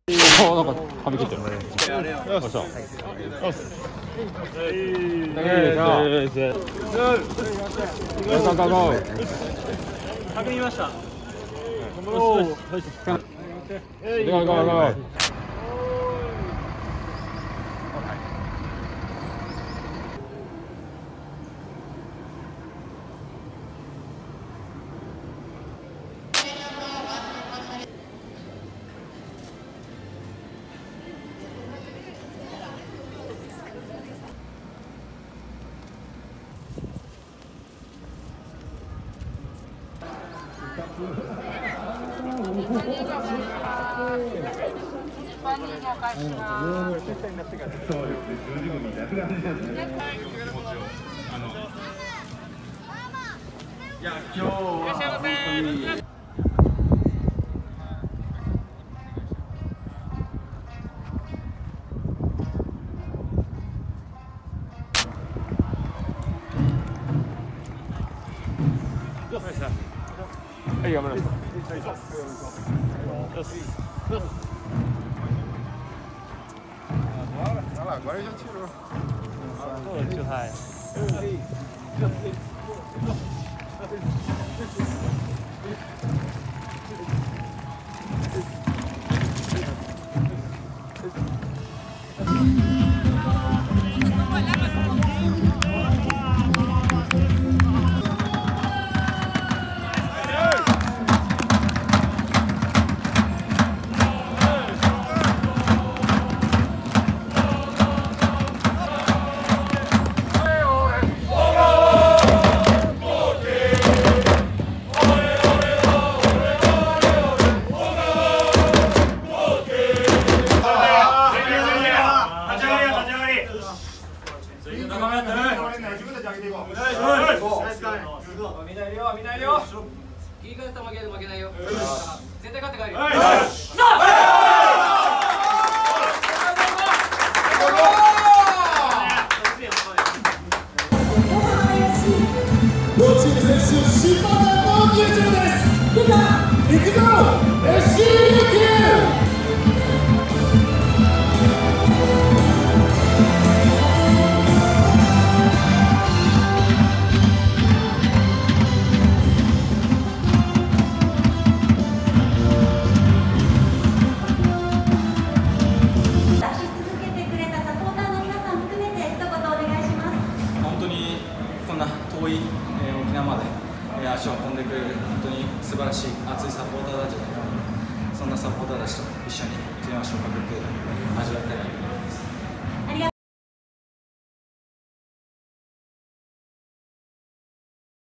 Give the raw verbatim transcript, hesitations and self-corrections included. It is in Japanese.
ああ、なんか髪切ってる。よっしゃ。よっしゃ。 確認ました。いや、今日はいらっしゃいませ。はい、頑張ります。Agora já tirou. Ô, tio Raia.遠い、えー、沖縄まで、えー、足を運んでくれる本当に素晴らしい熱いサポーターたちだと思うので、そんなサポーターたちと一緒に一年足をかけて味わいたいなと思います。